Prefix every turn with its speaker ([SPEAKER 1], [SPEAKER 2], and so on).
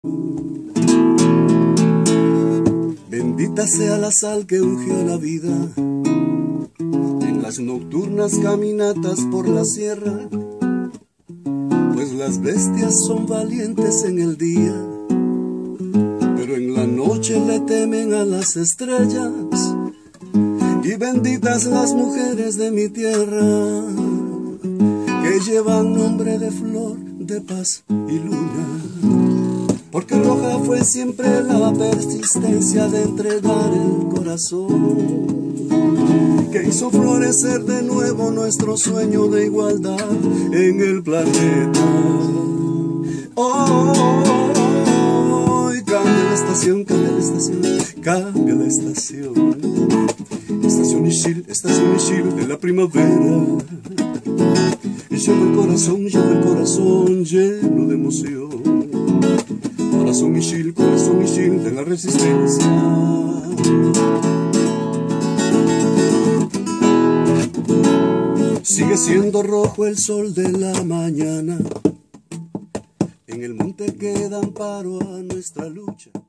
[SPEAKER 1] Bendita sea la sal que ungió la vida en las nocturnas caminatas por la sierra, pues las bestias son valientes en el día, pero en la noche le temen a las estrellas. Y benditas las mujeres de mi tierra, que llevan nombre de flor, de paz y luna, porque roja fue siempre la persistencia de entregar el corazón, que hizo florecer de nuevo nuestro sueño de igualdad en el planeta. Hoy cambia la estación, cambia la estación, cambia la estación. Estación Ixil de la primavera. Llevo el corazón lleno de emoción. Corazón Ixil de la resistencia. Sigue siendo rojo el sol de la mañana. En el monte queda amparo a nuestra lucha.